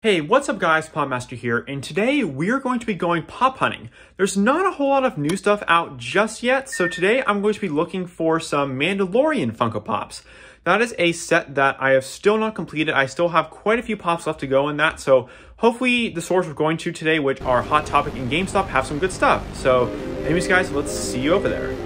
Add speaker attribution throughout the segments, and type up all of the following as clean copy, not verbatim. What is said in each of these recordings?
Speaker 1: Hey, what's up guys, Popmaster here, and today we're going to be going pop hunting. There's not a whole lot of new stuff out just yet, so today I'm going to be looking for some Mandalorian Funko Pops. That is a set that I have still not completed. I still have quite a few pops left to go in that, so hopefully the stores we're going to today, which are Hot Topic and GameStop, have some good stuff. So anyways guys, let's see you over there.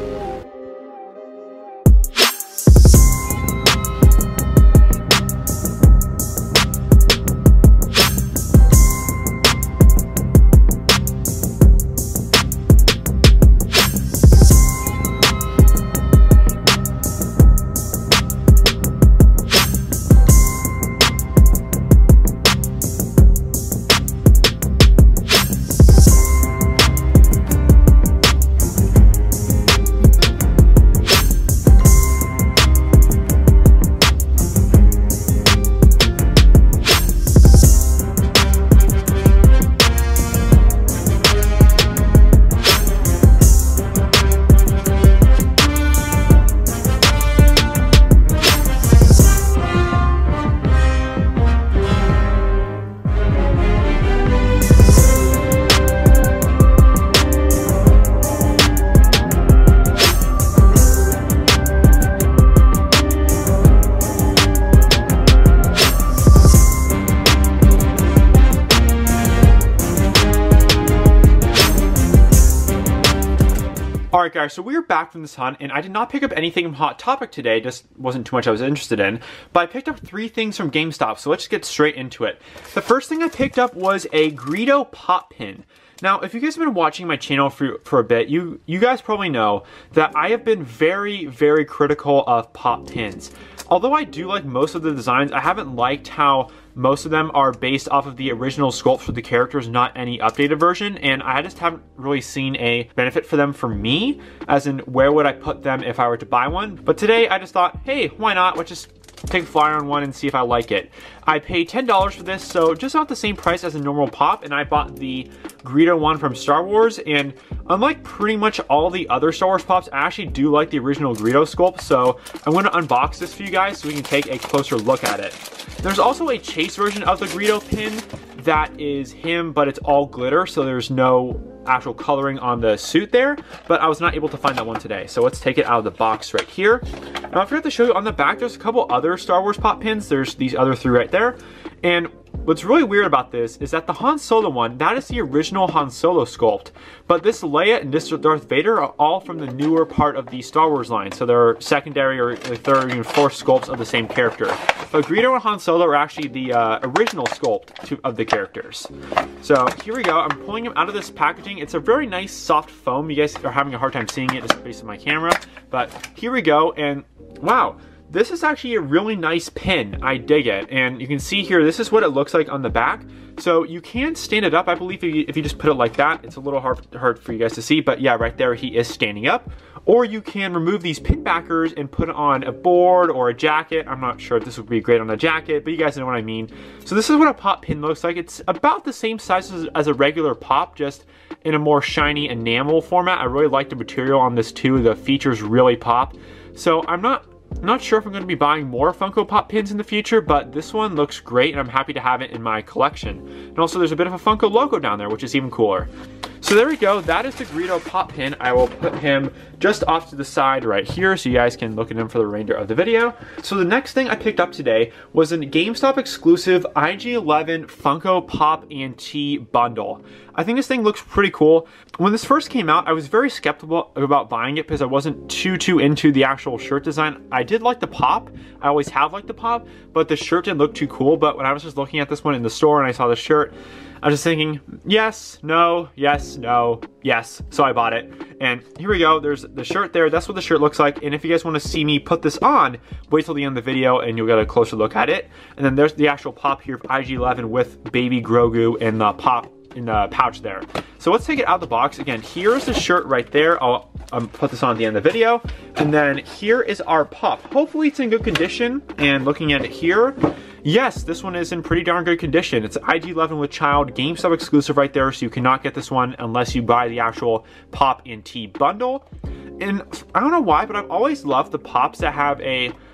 Speaker 1: Alright guys, so we're back from this hunt, and I did not pick up anything from Hot Topic today, just wasn't too much I was interested in, but I picked up 3 things from GameStop, so let's get straight into it. The first thing I picked up was a Greedo pop pin. Now, if you guys have been watching my channel for a bit, you guys probably know that I have been very, very critical of pop pins. Although I do like most of the designs, I haven't liked how most of them are based off of the original sculpt for the characters, not any updated version, and I just haven't really seen a benefit for them for me, as in where would I put them if I were to buy one. But today I just thought, hey, why not? Let's just take a flyer on one and see if I like it. I paid $10 for this, so just not the same price as a normal pop, and I bought the Greedo one from Star Wars, and unlike pretty much all the other Star Wars pops, I actually do like the original Greedo sculpt, so I'm going to unbox this for you guys so we can take a closer look at it. There's also a chase version of the Greedo pin that is him, but it's all glitter, so there's no actual coloring on the suit there, but I was not able to find that one today. So let's take it out of the box right here. Now I forgot to show you on the back, there's a couple other Star Wars pop pins. There's these other 3 right there. And what's really weird about this is that the Han Solo one, that is the original Han Solo sculpt, but this Leia and this Darth Vader are all from the newer part of the Star Wars line, so they're secondary or 3rd or even 4th sculpts of the same character. But Greedo and Han Solo are actually the original sculpt of the characters. So here we go, I'm pulling them out of this packaging. It's a very nice soft foam. You guys are having a hard time seeing it just based on my camera, but here we go, and wow. This is actually a really nice pin. I dig it. And you can see here, this is what it looks like on the back. So you can stand it up. I believe if you just put it like that, it's a little hard for you guys to see, but yeah, right there, he is standing up. Or you can remove these pin backers and put it on a board or a jacket. I'm not sure if this would be great on a jacket, but you guys know what I mean. So this is what a pop pin looks like. It's about the same size as a regular pop, just in a more shiny enamel format. I really like the material on this too. The features really pop. So I'm not sure if I'm going to be buying more Funko Pop pins in the future, but this one looks great and I'm happy to have it in my collection. And also there's a bit of a Funko logo down there, which is even cooler. So there we go, that is the Greedo pop pin. I will put him just off to the side right here so you guys can look at him for the remainder of the video. So the next thing I picked up today was a GameStop exclusive IG-11 Funko Pop and Tee bundle. I think this thing looks pretty cool. When this first came out, I was very skeptical about buying it because I wasn't too into the actual shirt design. I did like the pop, I always have liked the pop, but the shirt didn't look too cool. But when I was just looking at this one in the store and I saw the shirt, I was just thinking, yes, no, yes, no, yes. So I bought it. And here we go, there's the shirt there. That's what the shirt looks like. And if you guys want to see me put this on, wait till the end of the video and you'll get a closer look at it. And then there's the actual pop here of IG-11 with baby Grogu and the pop in the pouch there. So let's take it out of the box. Again, here's the shirt right there. I'll put this on at the end of the video. And then here is our pop. Hopefully it's in good condition. And looking at it here, yes, this one is in pretty darn good condition. It's IG-11 with child, GameStop exclusive right there, so you cannot get this one unless you buy the actual Pop and Tee bundle. And I don't know why, but I've always loved the pops that have a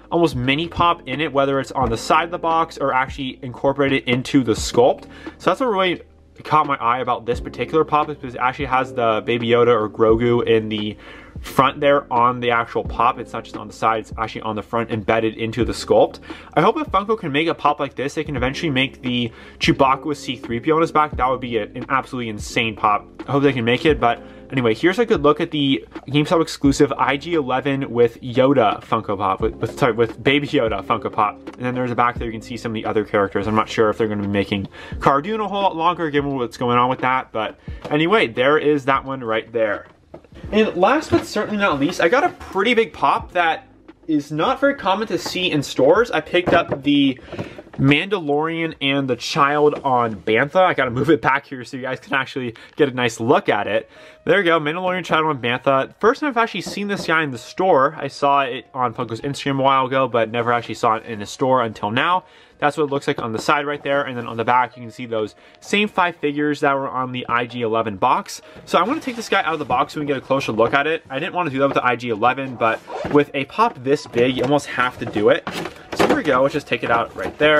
Speaker 1: almost mini pop in it, whether it's on the side of the box or actually incorporated into the sculpt. So that's what really caught my eye about this particular pop, is because it actually has the Baby Yoda or Grogu in the front there on the actual pop. It's not just on the side, it's actually on the front, embedded into the sculpt. I hope if Funko can make a pop like this, they can eventually make the Chewbacca with C-3PO on his back. That would be an absolutely insane pop. I hope they can make it, but anyway, here's a good look at the GameStop exclusive IG-11 with Yoda Funko Pop, with Baby Yoda Funko Pop. And then there's a back there, you can see some of the other characters. I'm not sure if they're going to be making Cara Dune a whole lot longer, given what's going on with that, but anyway, there is that one right there. And last but certainly not least, I got a pretty big pop that is not very common to see in stores. I picked up the Mandalorian and the child on Bantha. I gotta move it back here so you guys can actually get a nice look at it. There you go, Mandalorian child on Bantha. First time I've actually seen this guy in the store. I saw it on Funko's Instagram a while ago, but never actually saw it in a store until now. That's what it looks like on the side right there, and then on the back you can see those same 5 figures that were on the IG-11 box. So I want to take this guy out of the box so we can get a closer look at it. I didn't want to do that with the IG-11, but with a pop this big, you almost have to do it. So here we go, let's just take it out right there.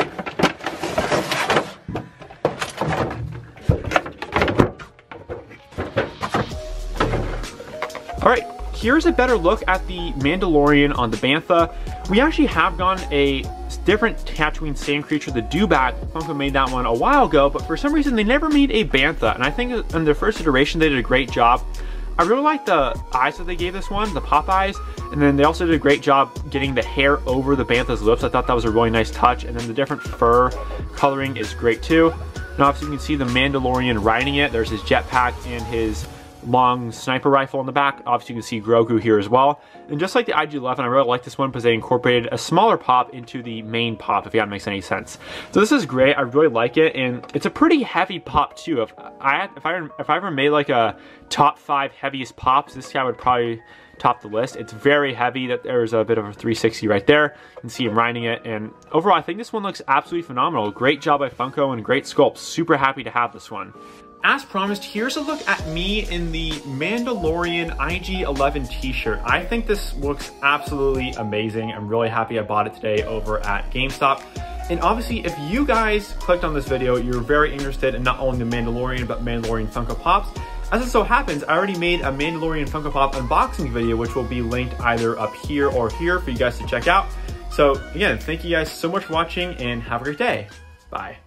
Speaker 1: Alright, here's a better look at the Mandalorian on the Bantha. We actually have gone a different Tatooine sand creature, the Dewback. Funko made that one a while ago, but for some reason they never made a Bantha, and I think in their first iteration they did a great job. I really like the eyes that they gave this one, the pop eyes, and then they also did a great job getting the hair over the Bantha's lips. I thought that was a really nice touch, and then the different fur coloring is great too. And obviously you can see the Mandalorian riding it. There's his jetpack and his long sniper rifle in the back. Obviously you can see Grogu here as well. And just like the IG-11, I really like this one because they incorporated a smaller pop into the main pop, if that makes any sense. So this is great, I really like it, and it's a pretty heavy pop too. If I ever made like a top 5 heaviest pops, this guy would probably top the list. It's very heavy. That there's a bit of a 360 right there. You can see him riding it, and overall I think this one looks absolutely phenomenal. Great job by Funko and great sculpt. Super happy to have this one. As promised, here's a look at me in the Mandalorian IG-11 t-shirt. I think this looks absolutely amazing. I'm really happy I bought it today over at GameStop. And obviously, if you guys clicked on this video, you're very interested in not only the Mandalorian, but Mandalorian Funko Pops. As it so happens, I already made a Mandalorian Funko Pop unboxing video, which will be linked either up here or here for you guys to check out. So again, thank you guys so much for watching and have a great day. Bye.